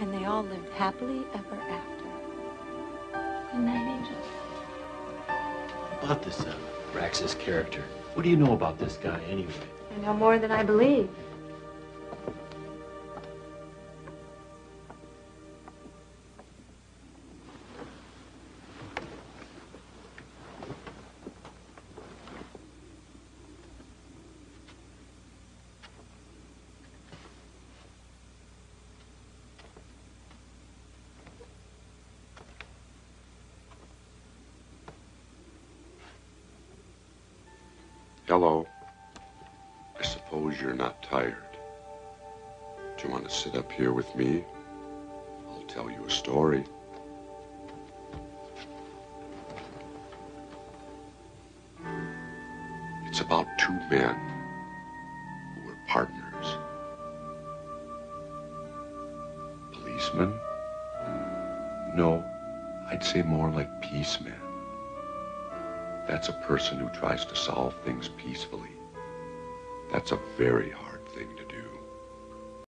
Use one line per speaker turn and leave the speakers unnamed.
And they all lived happily ever after. Good night, Angel.
About this Abraxas character. What do you know about this guy, anyway?
I know more than I believe.
Hello. I suppose you're not tired. Do you want to sit up here with me? I'll tell you a story. It's about two men who were partners. Policemen? No, I'd say more like peacemen. That's a person who tries to solve things peacefully. That's a very hard